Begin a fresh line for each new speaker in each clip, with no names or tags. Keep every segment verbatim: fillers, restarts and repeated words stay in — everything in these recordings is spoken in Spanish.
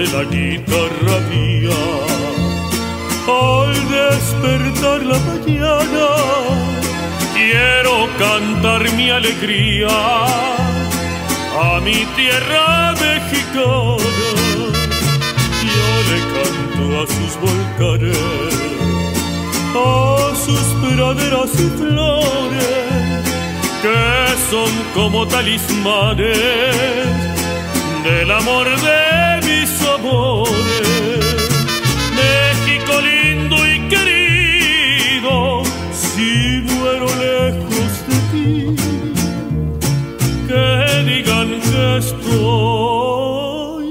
de la guitarra mía. Al despertar la mañana quiero cantar mi alegría a mi tierra mexicana. Yo le canto a sus volcanes, a sus praderas y flores, que son como talismanes del amor de mis amores. México lindo y querido, si muero lejos de ti, que digan que estoy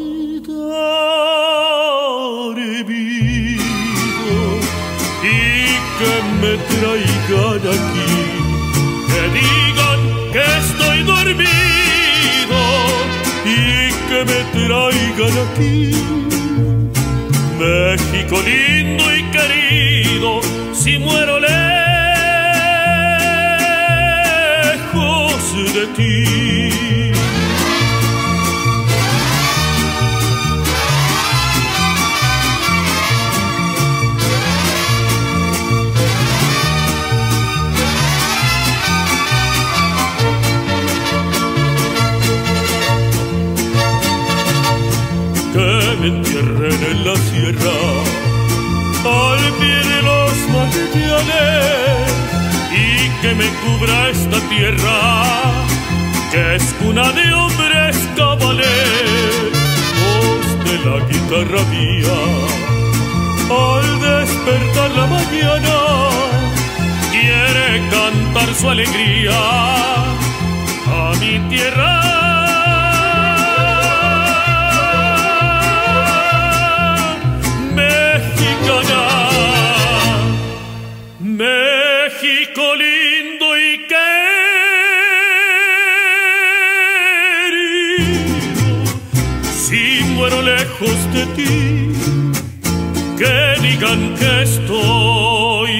dormido y que me traigan aquí, que digan que estoy dormido y que me traigan aquí. México lindo y querido, si muero lejos de ti. Que me entierren en la sierra, al pie de los manantiales, y que me cubra esta tierra, que es cuna de hombres cabales. Voz de la guitarra mía, al despertar la mañana, quiere cantar su alegría a mi tierra mexicana. México lindo y querido, si muero lejos de ti, que digan que estoy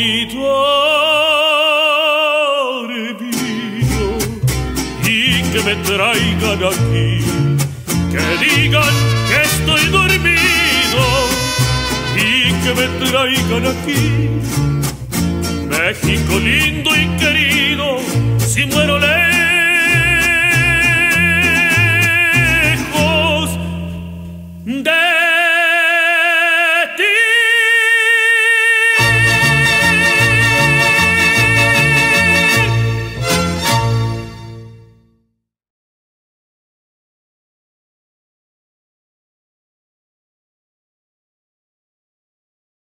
dormido y que me traigan aquí, que digan que estoy dormido y que me traigan aquí. México lindo y querido, si muero lejos